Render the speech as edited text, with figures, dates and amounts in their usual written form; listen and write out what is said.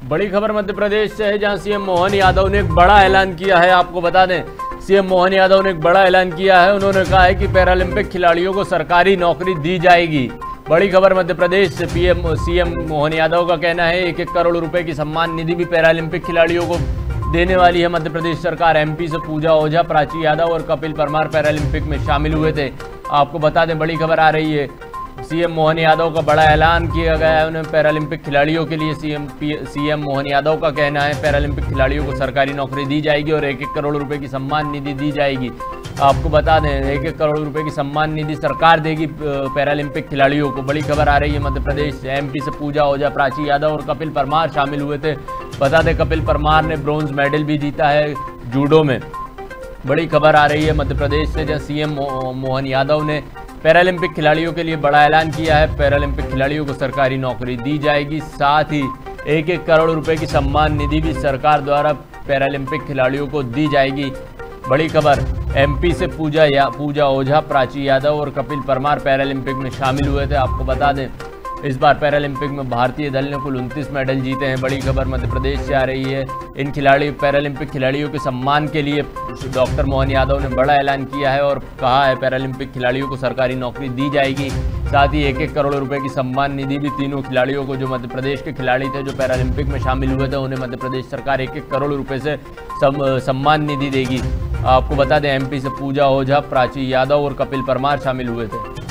बड़ी खबर मध्य प्रदेश से है, जहां सीएम मोहन यादव ने एक बड़ा ऐलान किया है। आपको बता दें, सीएम मोहन यादव ने एक बड़ा ऐलान किया है। उन्होंने कहा है कि पैरालंपिक खिलाड़ियों को सरकारी नौकरी दी जाएगी। बड़ी खबर मध्य प्रदेश से सीएम मोहन यादव का कहना है 1-1 करोड़ रुपए की सम्मान निधि भी पैरालंपिक खिलाड़ियों को देने वाली है मध्य प्रदेश सरकार। एमपी से पूजा ओझा, प्राची यादव और कपिल परमार पैरालंपिक में शामिल हुए थे। आपको बता दें, बड़ी खबर आ रही है, सीएम मोहन यादव का बड़ा ऐलान किया गया है। उन्हें पैरालंपिक खिलाड़ियों के लिए सीएम मोहन यादव का कहना है पैरालंपिक खिलाड़ियों को सरकारी नौकरी दी जाएगी और 1-1 करोड़ रुपए की सम्मान निधि दी जाएगी। आपको बता दें, 1-1 करोड़ रुपए की सम्मान निधि सरकार देगी पैरालंपिक खिलाड़ियों को। बड़ी खबर आ रही है मध्य प्रदेश से, एमपी से पूजा ओझा, प्राची यादव और कपिल परमार शामिल हुए थे। बता दें, कपिल परमार ने ब्रॉन्ज मेडल भी जीता है जूडो में। बड़ी खबर आ रही है मध्य प्रदेश से, जहां सीएम मोहन यादव ने पैरालंपिक खिलाड़ियों के लिए बड़ा ऐलान किया है। पैरालंपिक खिलाड़ियों को सरकारी नौकरी दी जाएगी, साथ ही 1-1 करोड़ रुपए की सम्मान निधि भी सरकार द्वारा पैरालंपिक खिलाड़ियों को दी जाएगी। बड़ी खबर, एमपी से पूजा ओझा, प्राची यादव और कपिल परमार पैरालंपिक में शामिल हुए थे। आपको बता दें, इस बार पैरालंपिक में भारतीय दल ने कुल 29 मेडल जीते हैं। बड़ी खबर मध्य प्रदेश से आ रही है। इन पैरालंपिक खिलाड़ियों के सम्मान के लिए डॉक्टर मोहन यादव ने बड़ा ऐलान किया है और कहा है पैरालंपिक खिलाड़ियों को सरकारी नौकरी दी जाएगी। साथ ही 1-1 करोड़ रुपए की सम्मान निधि भी तीनों खिलाड़ियों को, जो मध्य प्रदेश के खिलाड़ी थे जो पैरालंपिक में शामिल हुए थे, उन्हें मध्य प्रदेश सरकार 1-1 करोड़ रुपए से सम्मान निधि देगी। आपको बता दें, एमपी से पूजा ओझा, प्राची यादव और कपिल परमार शामिल हुए थे।